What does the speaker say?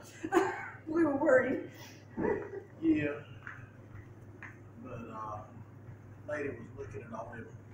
We were worried. Yeah. But lady was looking at all them